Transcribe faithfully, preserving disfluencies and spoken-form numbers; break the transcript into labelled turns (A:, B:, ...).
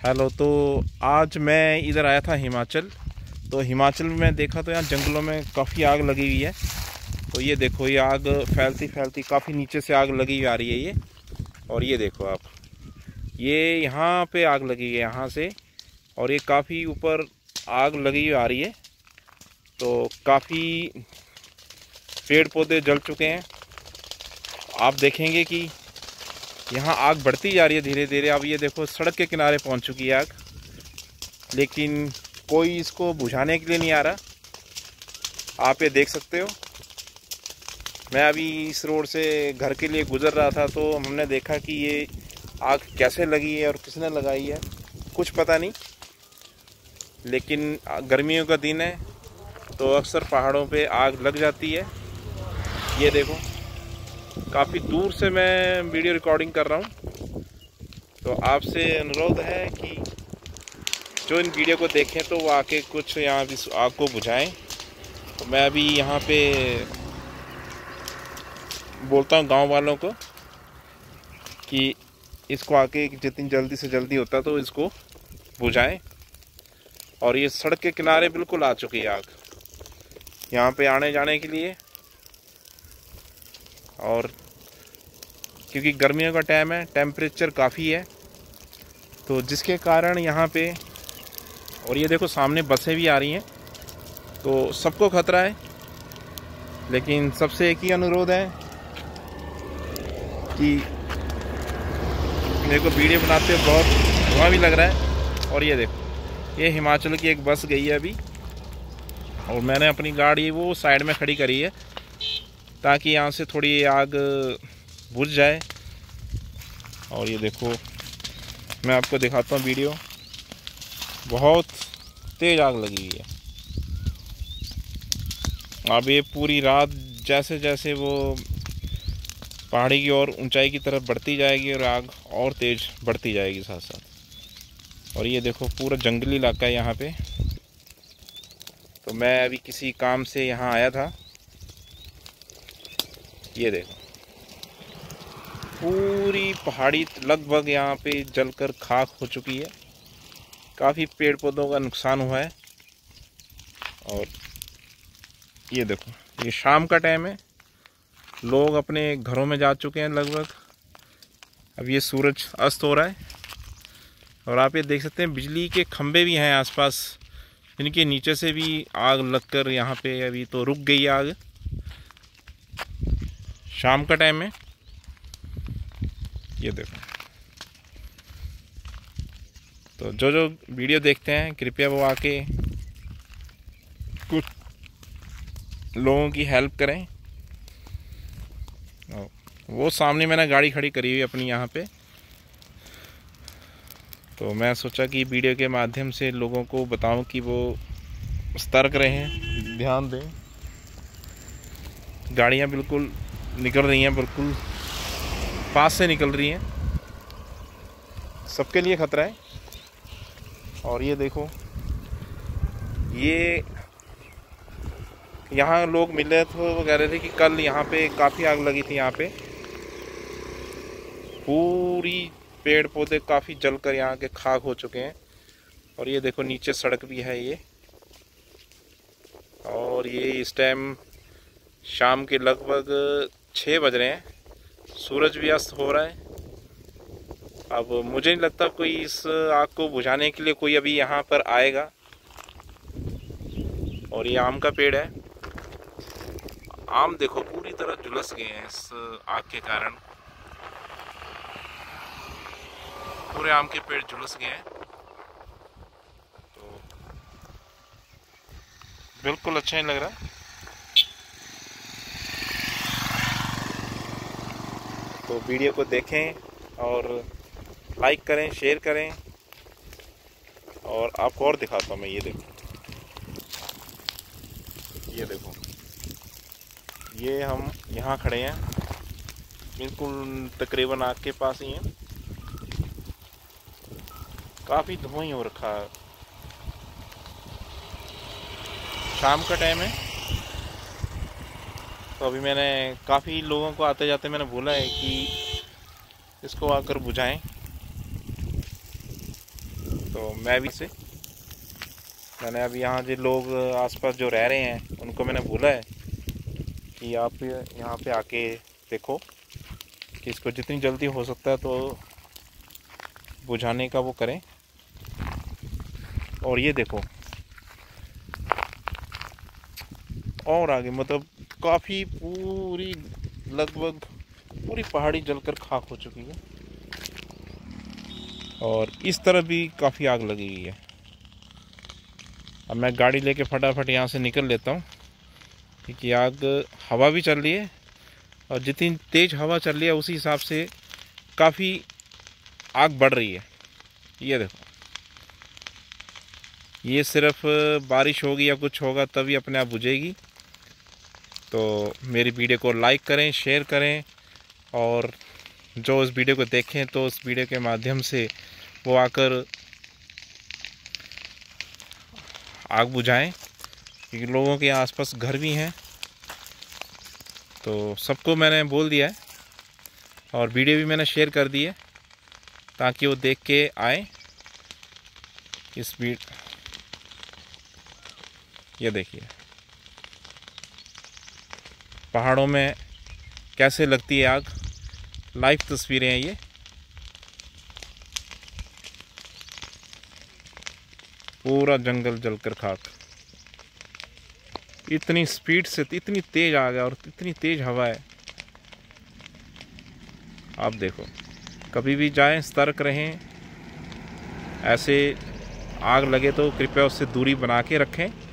A: Hello. तो आज मैं इधर आया था हिमाचल। तो हिमाचल में देखा तो यहाँ जंगलों में काफ़ी आग लगी हुई है। तो ये देखो, ये आग फैलती फैलती काफ़ी नीचे से आग लगी हुई आ रही है ये। और ये देखो आप, ये यहाँ पे आग लगी है यहाँ से, और ये काफ़ी ऊपर आग लगी हुई आ रही है। तो काफ़ी पेड़ पौधे जल चुके हैं। आप देखेंगे कि यहाँ आग बढ़ती जा रही है धीरे धीरे। अब ये देखो, सड़क के किनारे पहुँच चुकी है आग, लेकिन कोई इसको बुझाने के लिए नहीं आ रहा। आप ये देख सकते हो। मैं अभी इस रोड से घर के लिए गुजर रहा था, तो हमने देखा कि ये आग कैसे लगी है और किसने लगाई है, कुछ पता नहीं। लेकिन गर्मियों का दिन है तो अक्सर पहाड़ों पे आग लग जाती है। ये देखो, काफ़ी दूर से मैं वीडियो रिकॉर्डिंग कर रहा हूँ। तो आपसे अनुरोध है कि जो इन वीडियो को देखें तो वो आके कुछ यहाँ इस आग को बुझाएं। तो मैं अभी यहाँ पे बोलता हूँ गांव वालों को कि इसको आके जितनी जल्दी से जल्दी होता तो इसको बुझाएं। और ये सड़क के किनारे बिल्कुल आ चुकी है आग, यहाँ पे आने जाने के लिए। और क्योंकि गर्मियों का टाइम है, टेम्परेचर काफ़ी है, तो जिसके कारण यहाँ पे, और ये देखो सामने बसें भी आ रही हैं, तो सबको खतरा है। लेकिन सबसे एक ही अनुरोध है कि मेरे को वीडियो बनाते हुए बहुत धुआं भी लग रहा है। और ये देखो, ये हिमाचल की एक बस गई है अभी, और मैंने अपनी गाड़ी वो साइड में खड़ी करी है ताकि यहाँ से थोड़ी आग बुझ जाए। और ये देखो, मैं आपको दिखाता हूँ वीडियो, बहुत तेज़ आग लगी हुई है। अब ये पूरी रात जैसे जैसे वो पहाड़ी की ओर ऊंचाई की तरफ बढ़ती जाएगी और आग और तेज़ बढ़ती जाएगी साथ साथ। और ये देखो, पूरा जंगली इलाका है यहाँ पे। तो मैं अभी किसी काम से यहाँ आया था। ये देखो, पूरी पहाड़ी लगभग यहाँ पे जलकर खाक हो चुकी है। काफ़ी पेड़ पौधों का नुकसान हुआ है। और ये देखो, ये शाम का टाइम है, लोग अपने घरों में जा चुके हैं लगभग। अब ये सूरज अस्त हो रहा है। और आप ये देख सकते हैं, बिजली के खंभे भी हैं आसपास, जिनके नीचे से भी आग लगकर यहाँ पे अभी तो रुक गई आग। शाम का टाइम है। ये देखो, तो जो जो वीडियो देखते हैं कृपया वो आके कुछ लोगों की हेल्प करें। वो सामने मैंने गाड़ी खड़ी करी हुई अपनी यहाँ पे, तो मैं सोचा कि वीडियो के माध्यम से लोगों को बताऊं कि वो सतर्क रहें, ध्यान दें। गाड़ियाँ बिल्कुल निकल रही हैं, बिल्कुल पास से निकल रही हैं, सबके लिए खतरा है। और ये देखो, ये यहाँ लोग मिले थे, वो कह रहे थे कि कल यहाँ पे काफ़ी आग लगी थी। यहाँ पे पूरी पेड़ पौधे काफ़ी जलकर यहाँ के खाक हो चुके हैं। और ये देखो, नीचे सड़क भी है ये। और ये इस टाइम शाम के लगभग छः बज रहे हैं, सूरज भी अस्त हो रहा है। अब मुझे नहीं लगता कोई इस आग को बुझाने के लिए कोई अभी यहाँ पर आएगा। और ये आम का पेड़ है, आम देखो पूरी तरह झुलस गए हैं इस आग के कारण। पूरे आम के पेड़ झुलस गए हैं। तो बिल्कुल अच्छा नहीं लग रहा। तो वीडियो को देखें और लाइक करें, शेयर करें। और आपको और दिखाता हूँ मैं। ये देखो, ये देखो, ये हम यहाँ खड़े हैं, बिल्कुल तकरीबन आग के पास ही हैं। काफ़ी धुआं ही हो रखा है। शाम का टाइम है, तो अभी मैंने काफ़ी लोगों को आते जाते मैंने बोला है कि इसको आकर बुझाएं। तो मैं भी से मैंने अभी यहाँ जो लोग आसपास जो रह रहे हैं उनको मैंने बोला है कि आप यहाँ पे आके देखो कि इसको जितनी जल्दी हो सकता है तो बुझाने का वो करें। और ये देखो और आगे मतलब काफ़ी पूरी लगभग पूरी पहाड़ी जलकर खाक हो चुकी है और इस तरफ भी काफ़ी आग लगी हुई है। अब मैं गाड़ी लेके फटाफट यहाँ से निकल लेता हूँ क्योंकि आग हवा भी चल रही है और जितनी तेज़ हवा चल रही है उसी हिसाब से काफ़ी आग बढ़ रही है। ये देखो, ये सिर्फ बारिश होगी या कुछ होगा तभी अपने आप बुझेगी। तो मेरी वीडियो को लाइक करें, शेयर करें और जो इस वीडियो को देखें तो उस वीडियो के माध्यम से वो आकर आग बुझाएं क्योंकि लोगों के आसपास घर भी हैं। तो सबको मैंने बोल दिया है और वीडियो भी मैंने शेयर कर दी है ताकि वो देख के आए इस वीडियो। ये देखिए पहाड़ों में कैसे लगती है आग, लाइव तस्वीरें हैं ये। पूरा जंगल जलकर खाक, इतनी स्पीड से, इतनी तेज आग है और इतनी तेज हवा है। आप देखो, कभी भी जाएं सतर्क रहें, ऐसे आग लगे तो कृपया उससे दूरी बना के रखें।